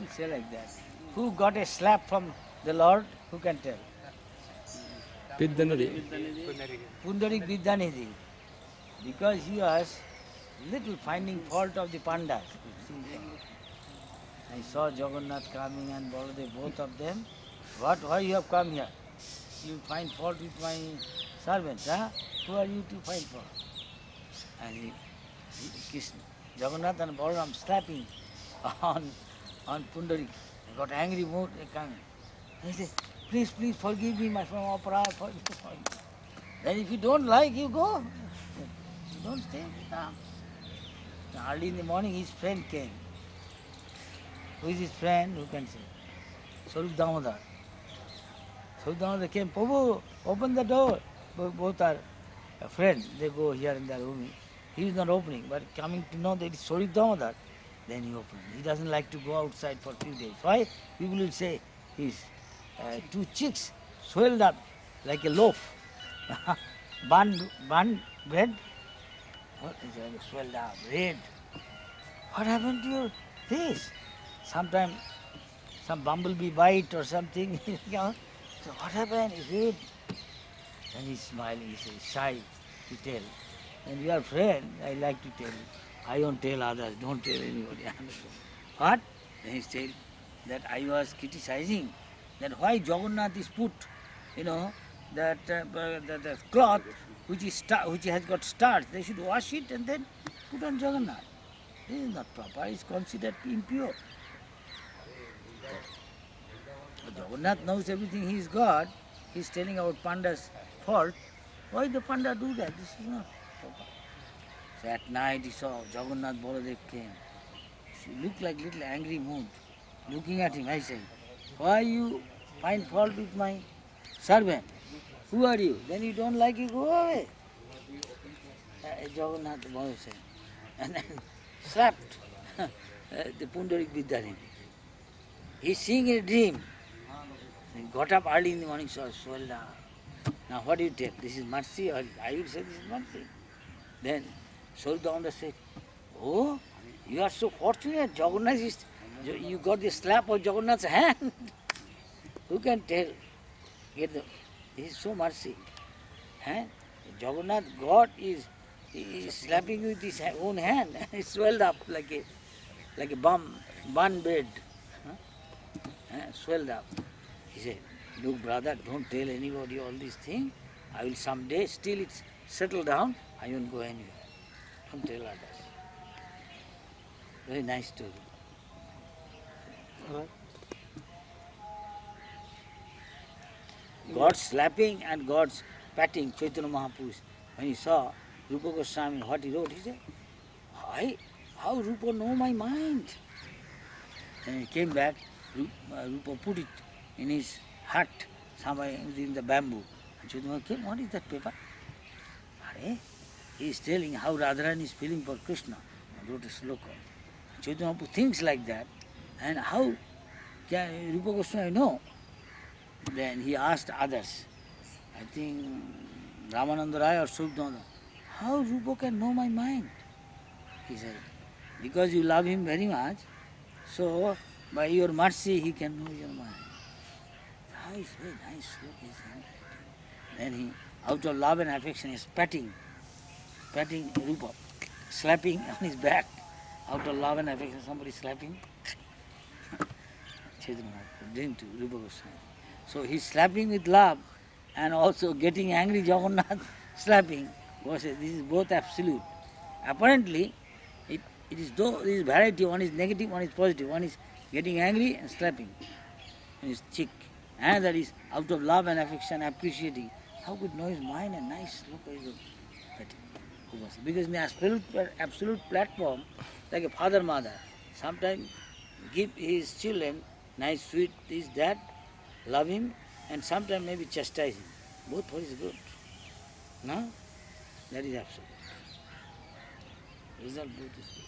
say like that. Who got a slap from the Lord? Who can tell? Vidyanidhi. Pundarik Vidyanidhi. Because he was little finding fault of the pandas. I saw Jagannath coming and Baladev, both of them. What? Why you have come here? You find fault with my servant, huh? Who are you to find fault? And Krishna, Jagannath and Balaram slapping on Pundarik. He got angry mood, they come. He said, please, please forgive me, my friend, Aparad, forgive me. Then if you don't like, you go. You don't stay. Come. Early in the morning, his friend came. Who is his friend? Who can say? Swarup Damodar. Swarup Damodar came, Prabhu, open the door. Both are friends. They go here in their room. He is not opening, but coming to know that it is Swarup Damodar, then he opens. He doesn't like to go outside for 3 days. Why? People will say his 2 cheeks swelled up like a loaf. bun bread. What is it? Swelled up, red. What happened to your face? Sometimes some bumblebee bite or something. You know. So what happened? He red. And he's smiling. He says, shy to tell. And you are friend, I like to tell you. I don't tell others. Don't tell anybody. What? Then he said that I was criticizing that why Jagannath is put, that the cloth which has got stars, they should wash it and then put on Jagannath. This is not proper. It's considered impure. Jagannath knows everything. He is God. He is telling about Panda's fault. Why the Panda do that? This is not proper. So at night he saw Jagannath Baladev came. She looked like little angry mood. Looking at him, I said, why you find fault with my servant? Who are you? Then you don't like, you go away. Jagannath Baladev said. And then slapped the Pundarik Vidyanidhi. He's seeing a dream. He got up early in the morning, saw swelled down. Now what do you take? This is mercy, or I would say this is mercy. Then Swarup Damodar said, oh, you are so fortunate. Jagannath is, you got the slap of Jagannath's hand. Who can tell? This is so mercy. Jagannath, God is slapping you with his own hand. It's swelled up like a bun bread. Swelled up. He said, look brother, don't tell anybody all these things. I will someday, still it's settled down, I won't go anywhere. Don't tell others. Very nice story. God's slapping and God's patting, Chaitanya Mahaprabhu, when he saw Rupa Goswami, what he wrote, he said, how Rupa know my mind? Then he came back, Rupa put it in his hut, somewhere in the bamboo. And Chaitanya came, what is that paper? He is telling how Radharani is feeling for Krishna. And wrote a sloka. Chaitanya Mahaprabhu thinks like that, and how can Rupa Goswami know? Then he asked others, I think Ramananda Rai or Swarup Damodar, how Rupa can know my mind? He said, because you love him very much, so by your mercy he can know your mind. How is very nice, look his handwriting. Then he, out of love and affection, is patting Rupa, slapping on his back. Out of love and affection, somebody slapping. Chaitanya Mahaprabhu, doing to Rupa Goswami. So he's slapping with love and also getting angry, Jagannath slapping. This is both absolute. Apparently, it is though there is variety, one is negative, one is positive, one is getting angry and slapping in his cheek. And that is out of love and affection, appreciating. How could know his mind and nice look at his because in the absolute platform, like a father, mother, sometimes give his children nice, sweet, this, that, love him, and sometimes maybe chastise him. Both for his good. No? That is absolute. Result both is good.